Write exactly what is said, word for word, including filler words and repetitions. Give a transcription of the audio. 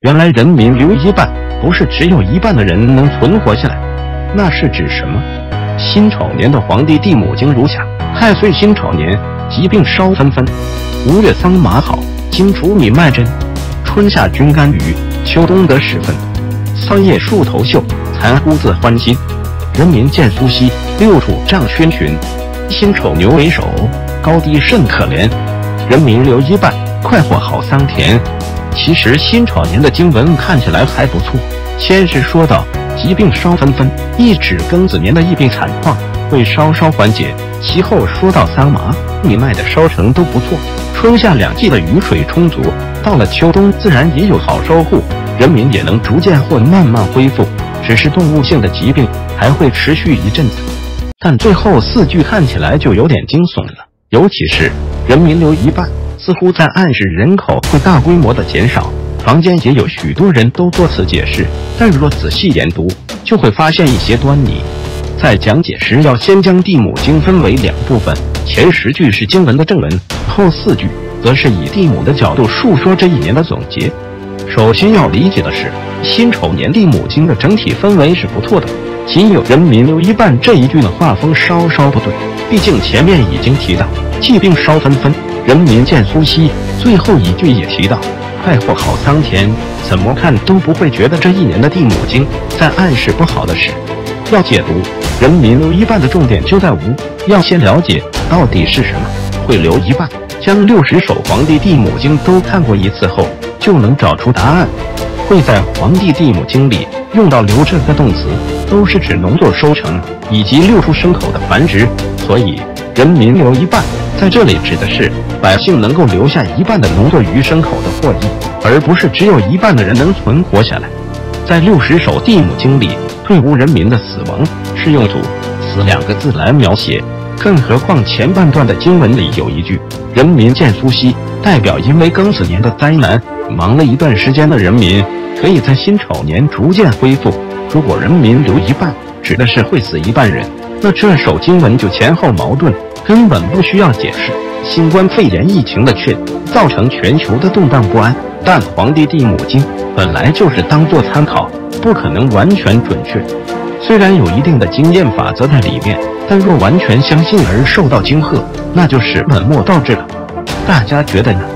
原来人民留一半，不是只有一半的人能存活下来，那是指什么？辛丑年的皇帝地母经如下：太岁辛丑年，疾病稍纷纷。五月桑麻好，金竹米麦针。春夏均甘雨，秋冬得时分。桑叶树头秀，蚕屋自欢心。人民见苏息，六畜仗喧群。辛丑牛为首，高低甚可怜。人民留一半，快活好桑田。其实辛丑年的经文看起来还不错，先是说到疾病稍纷纷，一指庚子年的疫病惨况会稍稍缓解，其后说到桑麻、米麦的收成都不错，春夏两季的雨水充足，到了秋冬自然也有好收获，人民也能逐渐或慢慢恢复，只是动物性的疾病还会持续一阵子。但最后四句看起来就有点惊悚了，尤其是人民留一半，似乎在暗示人口会大规模的减少。坊间也有许多人都多此解释，但若仔细研读，就会发现一些端倪。在讲解时，要先将地母经分为两部分，前十句是经文的正文，后四句则是以地母的角度述说这一年的总结。首先要理解的是，辛丑年地母经的整体氛围是不错的，仅有人民留一半这一句的画风稍稍不对，毕竟前面已经提到疾病稍纷纷，人民见苏息，最后一句也提到快活好桑田，怎么看都不会觉得这一年的地母经在暗示不好的事。要解读人民留一半的重点就在无，要先了解到底是什么会留一半，将六十首黄帝地母经都看过一次后，就能找出答案。会在黄帝地母经里用到留这个动词，都是指农作收成以及六畜牲口的繁殖，所以人民留一半在这里指的是百姓能够留下一半的农作与牲口的获益，而不是只有一半的人能存活下来。在六十首地母经里，对无人民的死亡是用祖死两个字来描写，更何况前半段的经文里有一句人民见苏息，代表因为庚子年的灾难忙了一段时间的人民可以在辛丑年逐渐恢复。如果人民留一半指的是会死一半人，那这首经文就前后矛盾，根本不需要解释。新冠肺炎疫情的确造成全球的动荡不安，但黄帝地母经本来就是当作参考，不可能完全准确。虽然有一定的经验法则在里面，但若完全相信而受到惊吓，那就是本末倒置了。大家觉得呢？